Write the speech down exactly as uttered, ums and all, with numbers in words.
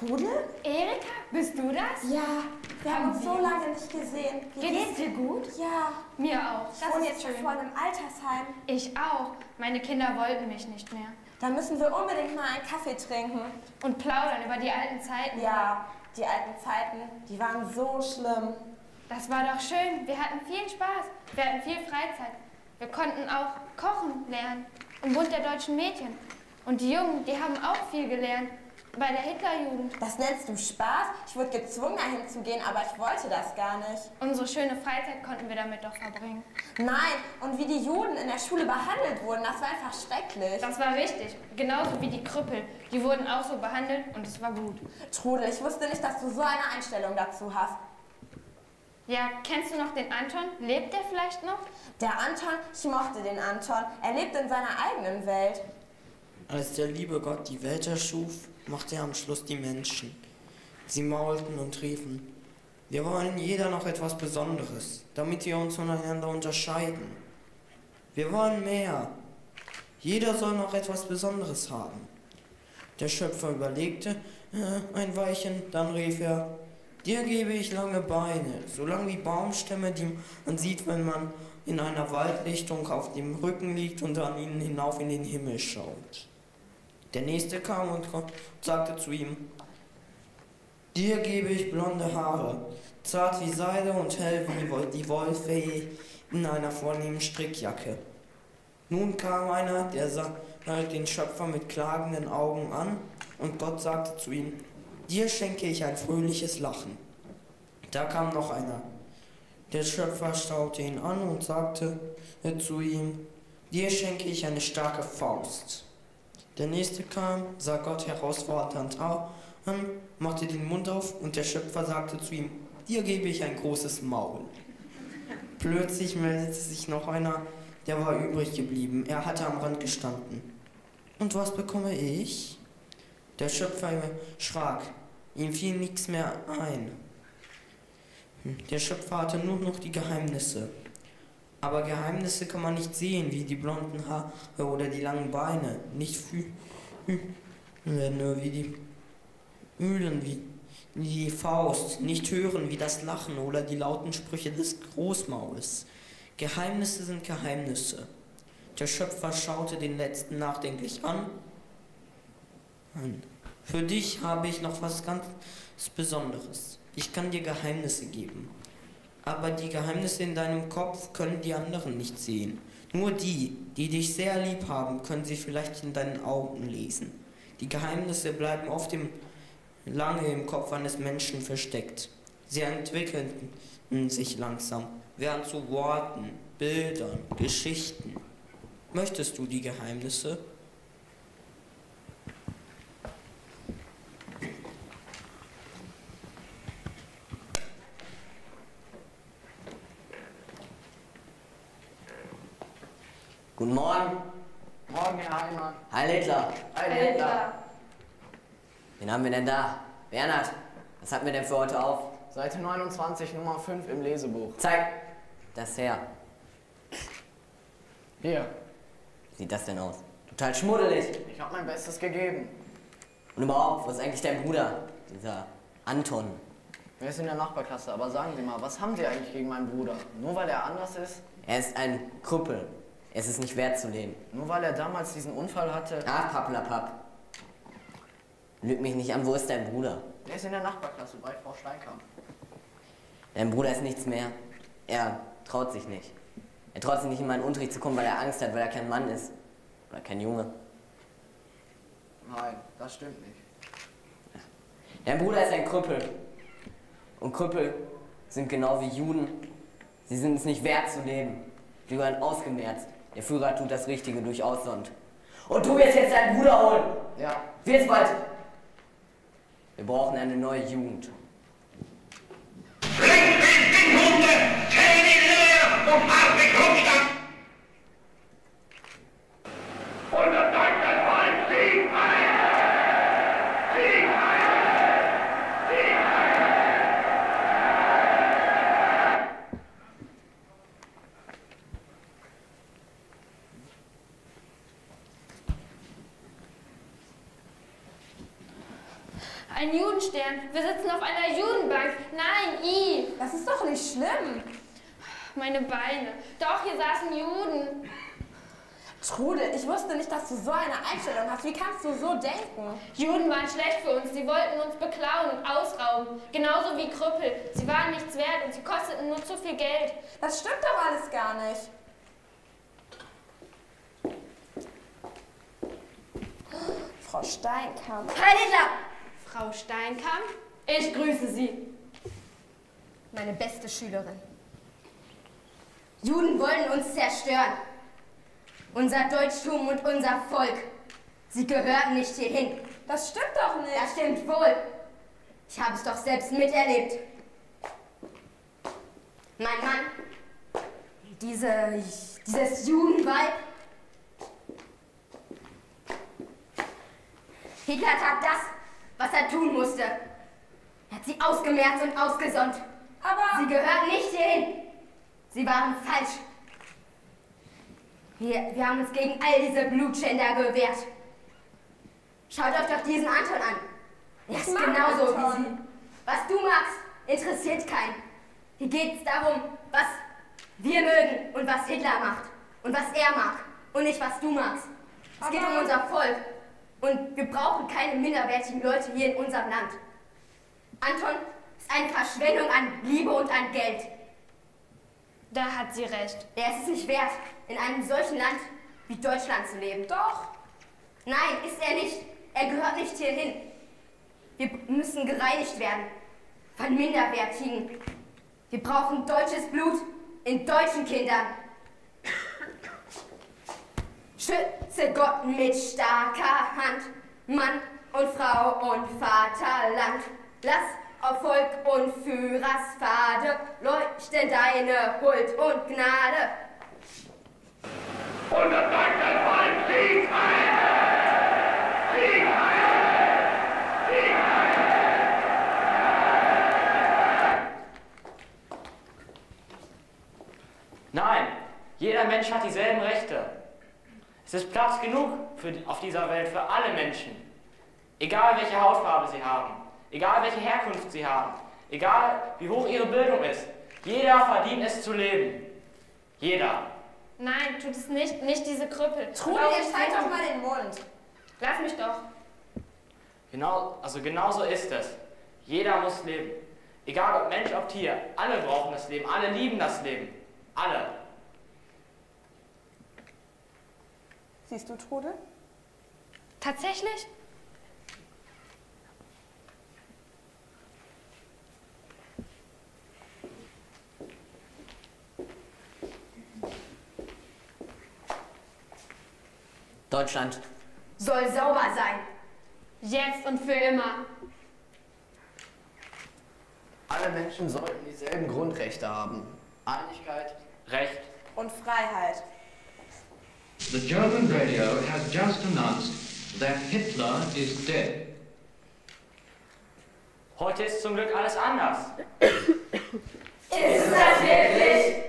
Trudel? Erika, bist du das? Ja, wir haben uns so lange nicht gesehen. Wie Geht es dir gut? Ja. Mir auch. Ich wohne jetzt schon vor einem Altersheim. Ich auch. Meine Kinder wollten mich nicht mehr. Da müssen wir unbedingt mal einen Kaffee trinken. Und plaudern über die alten Zeiten. Ja, die alten Zeiten, die waren so schlimm. Das war doch schön. Wir hatten viel Spaß. Wir hatten viel Freizeit. Wir konnten auch kochen lernen. Im Bund der deutschen Mädchen. Und die Jungen, die haben auch viel gelernt. Bei der Hitlerjugend. Das nennst du Spaß? Ich wurde gezwungen, dahin zu gehen, aber ich wollte das gar nicht. Unsere schöne Freizeit konnten wir damit doch verbringen. Nein, und wie die Juden in der Schule behandelt wurden, das war einfach schrecklich. Das war richtig. Genauso wie die Krüppel. Die wurden auch so behandelt und es war gut. Trudel, ich wusste nicht, dass du so eine Einstellung dazu hast. Ja, kennst du noch den Anton? Lebt der vielleicht noch? Der Anton, ich mochte den Anton. Er lebt in seiner eigenen Welt. Als der liebe Gott die Welt erschuf, machte er am Schluss die Menschen. Sie maulten und riefen, wir wollen jeder noch etwas Besonderes, damit wir uns voneinander unterscheiden. Wir wollen mehr. Jeder soll noch etwas Besonderes haben. Der Schöpfer überlegte äh, ein Weilchen, dann rief er, dir gebe ich lange Beine, so lang wie Baumstämme, die man sieht, wenn man in einer Waldlichtung auf dem Rücken liegt und an ihnen hinauf in den Himmel schaut. Der Nächste kam und sagte zu ihm, dir gebe ich blonde Haare, zart wie Seide und hell wie die Wollfee in einer vornehmen Strickjacke. Nun kam einer, der sah den Schöpfer mit klagenden Augen an und Gott sagte zu ihm, dir schenke ich ein fröhliches Lachen. Da kam noch einer. Der Schöpfer schaute ihn an und sagte zu ihm, dir schenke ich eine starke Faust. Der Nächste kam, sah Gott herausfordernd an, machte den Mund auf und der Schöpfer sagte zu ihm, dir gebe ich ein großes Maul. Plötzlich meldete sich noch einer, der war übrig geblieben. Er hatte am Rand gestanden. Und was bekomme ich? Der Schöpfer schrak. Ihm fiel nichts mehr ein. Der Schöpfer hatte nur noch die Geheimnisse. Aber Geheimnisse kann man nicht sehen, wie die blonden Haare oder die langen Beine. Nicht fühlen, nur wie die Mühlen, wie die Faust. Nicht hören, wie das Lachen oder die lauten Sprüche des Großmauls. Geheimnisse sind Geheimnisse. Der Schöpfer schaute den Letzten nachdenklich an. Für dich habe ich noch was ganz Besonderes. Ich kann dir Geheimnisse geben. Aber die Geheimnisse in deinem Kopf können die anderen nicht sehen. Nur die, die dich sehr lieb haben, können sie vielleicht in deinen Augen lesen. Die Geheimnisse bleiben oft im, lange im Kopf eines Menschen versteckt. Sie entwickeln sich langsam, werden zu Worten, Bildern, Geschichten. Möchtest du die Geheimnisse? Guten Morgen. Morgen, Herr Heimann. Heil Hitler. Heil Hitler. Wen haben wir denn da? Bernhard, was hatten wir denn für heute auf? Seite neunundzwanzig, Nummer fünf im Lesebuch. Zeig das her. Hier. Wie sieht das denn aus? Total schmuddelig. Ich habe mein Bestes gegeben. Und überhaupt, wo ist eigentlich dein Bruder? Dieser Anton. Er ist in der Nachbarklasse, aber sagen Sie mal, was haben Sie eigentlich gegen meinen Bruder? Nur weil er anders ist? Er ist ein Krüppel. Es ist nicht wert zu leben. Nur weil er damals diesen Unfall hatte? Ach, Pappelapapp. Lüg mich nicht an, wo ist dein Bruder? Er ist in der Nachbarklasse bei Frau Steinkamp. Dein Bruder ist nichts mehr. Er traut sich nicht. Er traut sich nicht in meinen Unterricht zu kommen, weil er Angst hat, weil er kein Mann ist. Oder kein Junge. Nein, das stimmt nicht. Dein Bruder ist ein Krüppel. Und Krüppel sind genau wie Juden. Sie sind es nicht wert zu leben. Sie werden ausgemerzt. Der Führer tut das Richtige durchaus und. Und du wirst jetzt deinen Bruder holen! Ja. Wird's bald! Wir brauchen eine neue Jugend. Bringt den Hunde! Zählen ihn leer und atmet Rückstand! Und der deutsche Volk Sieg ein! Sieg ein! Sieg ein! Ein Judenstern. Wir sitzen auf einer Judenbank. Nein, i. Das ist doch nicht schlimm. Meine Beine. Doch, hier saßen Juden. Trude, ich wusste nicht, dass du so eine Einstellung hast. Wie kannst du so denken? Juden waren schlecht für uns. Sie wollten uns beklauen und ausrauben. Genauso wie Krüppel. Sie waren nichts wert und sie kosteten nur zu viel Geld. Das stimmt doch alles gar nicht. Frau Steinkamp. Heil Hitler! Frau Steinkamp, ich grüße Sie. Meine beste Schülerin. Juden wollen uns zerstören. Unser Deutschtum und unser Volk. Sie gehören nicht hierhin. Das stimmt doch nicht. Das stimmt wohl. Ich habe es doch selbst miterlebt. Mein Mann, diese, dieses Judenweib. Hitler tat das, was er tun musste. Er hat sie ausgemerzt und ausgesonnt. Aber Sie gehören nicht hierhin. Sie waren falsch. Wir, wir haben uns gegen all diese Blutschänder gewehrt. Schaut euch doch diesen Anton an. Er ist Ich mag genauso Anton. wie Sie. Was du magst, interessiert keinen. Hier geht es darum, was wir mögen und was Hitler macht. Und was er mag. Und nicht, was du magst. Es geht um Aber- unser Volk. Und wir brauchen keine minderwertigen Leute hier in unserem Land. Anton ist eine Verschwendung an Liebe und an Geld. Da hat sie recht. Er ist es nicht wert, in einem solchen Land wie Deutschland zu leben. doch. Nein, ist er nicht. Er gehört nicht hierhin. Wir müssen gereinigt werden von Minderwertigen. Wir brauchen deutsches Blut in deutschen Kindern. Schütze Gott mit starker Hand, Mann und Frau und Vaterland. Lass auf Volk und Führerspfade leuchten deine Huld und Gnade. Und das deutsche Volk Sieg heil! Sieg heil! Sieg heil! Nein, jeder Mensch hat dieselben Rechte. Es ist Platz genug für, auf dieser Welt für alle Menschen. Egal welche Hautfarbe sie haben, egal welche Herkunft sie haben, egal wie hoch ihre Bildung ist. Jeder verdient es zu leben. Jeder. Nein, tut es nicht. Nicht diese Krüppel. Trude, Warum jetzt halt nicht? doch mal den Mund. Lass mich doch. Genau, also genau so ist es. Jeder muss leben. Egal ob Mensch, ob Tier. Alle brauchen das Leben. Alle lieben das Leben. Alle. Siehst du, Trude? Tatsächlich? Deutschland. Soll sauber sein. Jetzt und für immer. Alle Menschen sollten dieselben Grundrechte haben. Einigkeit. Recht. Und Freiheit. The German radio has just announced that Hitler is dead. Heute ist zum Glück alles anders. Ist das wirklich?